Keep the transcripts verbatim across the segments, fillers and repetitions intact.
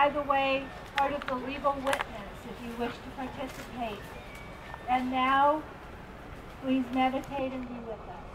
by the way, part of the legal witness if you wish to participate. And now, please meditate and be with us.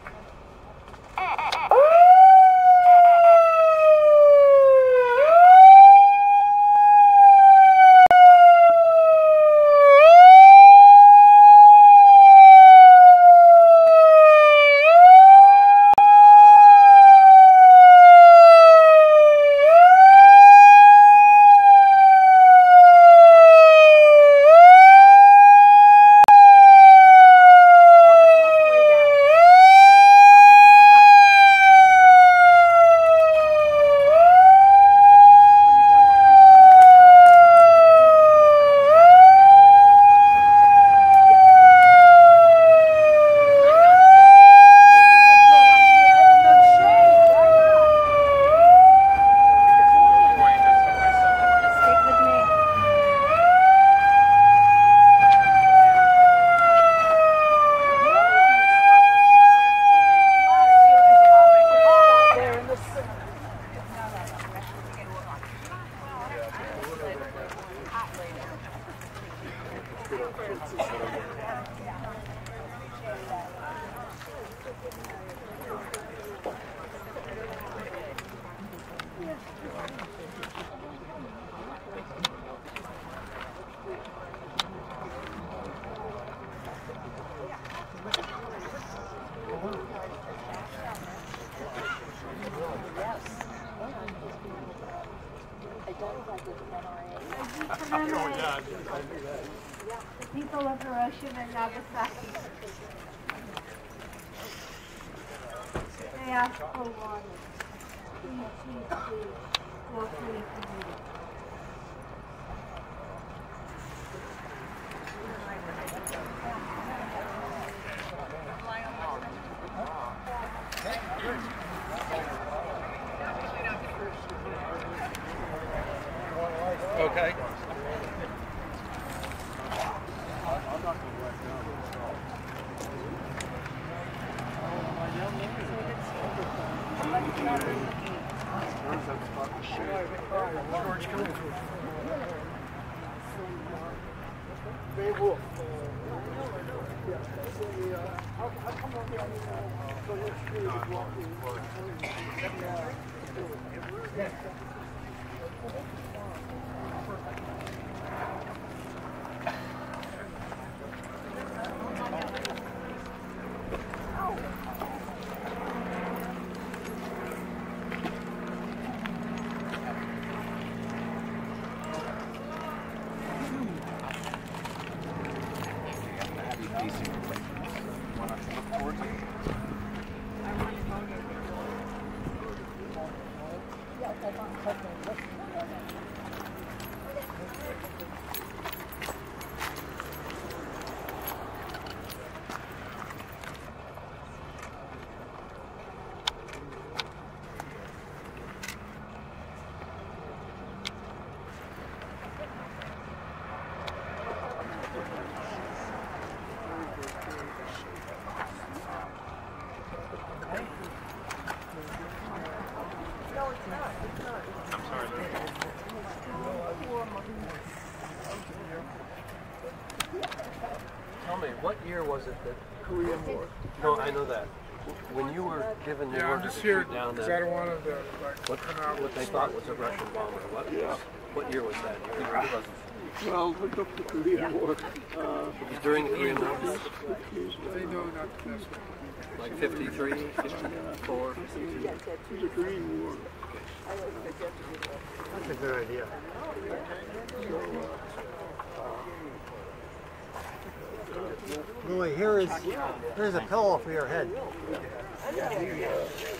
The people of Hiroshima and Nagasaki. They ask for water. Please, please, please, feel free to read it. Okay. What year was it that Korean War? No, I know that. When you were given the yeah, order I'm just to here shoot down because that, I don't want to like, what, what they thought was a Russian bomber. What, yeah. what year was that? Well, look up the Korean War. Uh, During the Korean War? They know not to mess with it. Like fifty-three, fifty-four? It was a Korean War. That's a good idea. So, uh, Louis, here is here's a pillow for your head. the, uh,